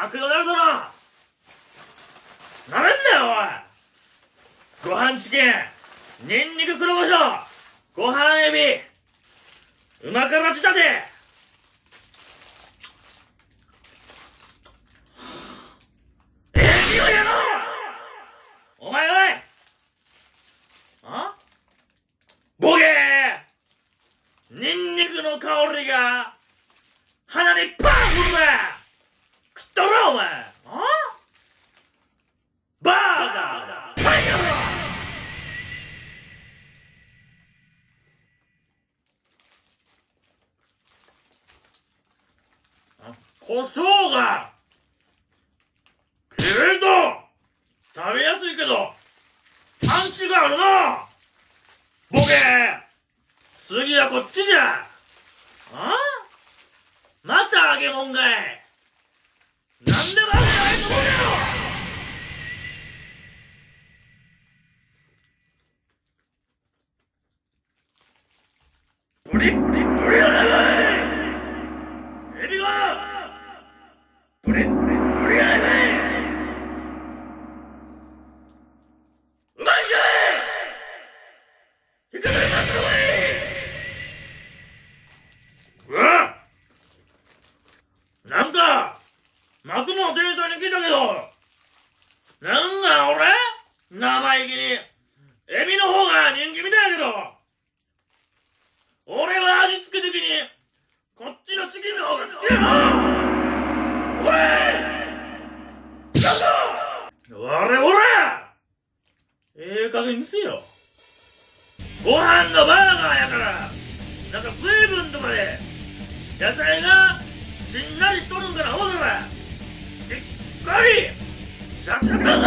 悪用なるだろ。なめんなよおい。ご飯チキン、ニンニク黒胡椒、ご飯エビ、旨辛仕立て。エビをやろう。お前おい、ボケー、ニンニクの香りが鼻にパンくるな。食ったろお前。バーガーパンやろ。胡椒が入れると食べやすいけどパンチがあるな。ボケー、次はこっちじゃ。また揚げもんかい。なんでも揚げないと思うよ。プリップリプリやないかい。エビがプリップリプリやないかい。うまいんかい。引っかかりますのかい。なんか幕の店員さんに聞いたけど、なんか俺生意気にエビの方が人気みたいやけど、俺は味付け的にこっちのチキンの方が好きやな。おいなんだおらええ加減にせよ。ご飯のバーガーやから、なんか水分とかで野菜がしんなりしとるんからほうだらしっかりシャキシャキなん